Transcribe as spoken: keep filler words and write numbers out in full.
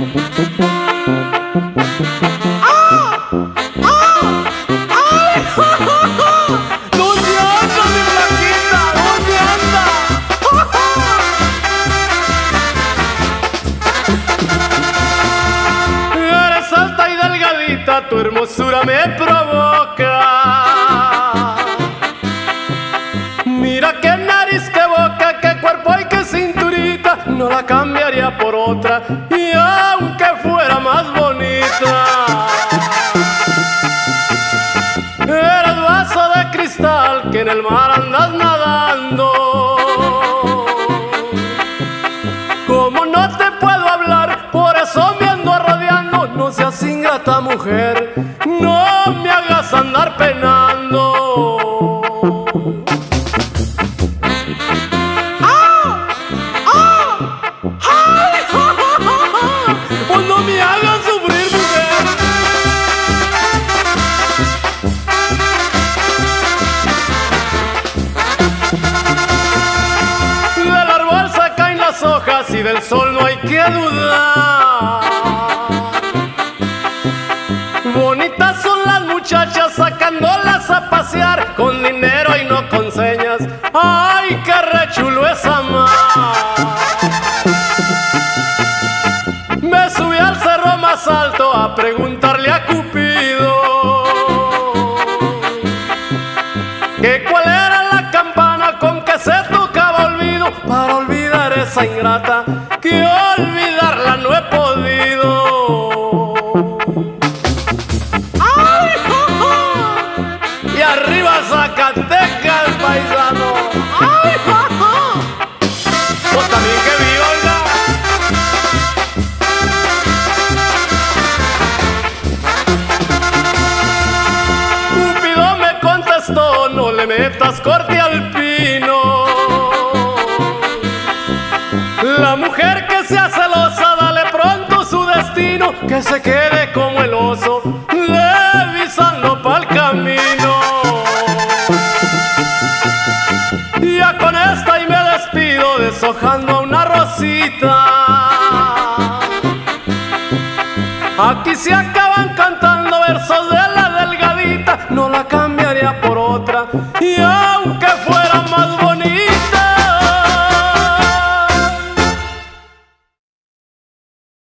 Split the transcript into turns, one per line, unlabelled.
Tu hermosura me provoca. Mira qué nariz, qué boca, qué cuerpo y qué cinturita. No la cambiaría por otra, y aunque fuera más bonita. Eres vaso de cristal que en el mar andas nadando. Como no te puedo hablar, por eso me ando rodeando. No seas ingrata, mujer, no me hagas andar penando. ¡Ah! ¡Ah! ¡Ay! Pues no me hagas sufrir, mujer. Del árbol se caen las hojas y del sol no hay que dudar. Bonitas son las muchachas sacándolas a pasear, con dinero y no con señas. ¡Ay, qué rechulo es amar! Me subí al cerro más alto a preguntarle a Cupido que cuál era la campana con que se tocaba olvido, para olvidar esa ingrata que olvidarla no he podido. Arriba Zacatecas, paisano. ¡Ay, ja, ja! Pues también que viva, oiga. Cupido me contestó, no le metas corte al pino. La mujer que sea celosa, dale pronto su destino, que se quede como el oso, revisando pa'l camino. Ya con esta y me despido, deshojando a una rosita. Aquí se acaban cantando versos